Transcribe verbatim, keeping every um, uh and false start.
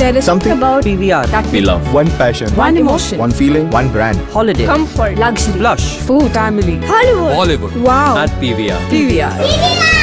There is something about P V R that we love. One passion. One emotion. One feeling. One brand. Holiday Comfort. Luxury. Blush Food. Family. Hollywood. Bollywood. Wow. at P V R. P V R.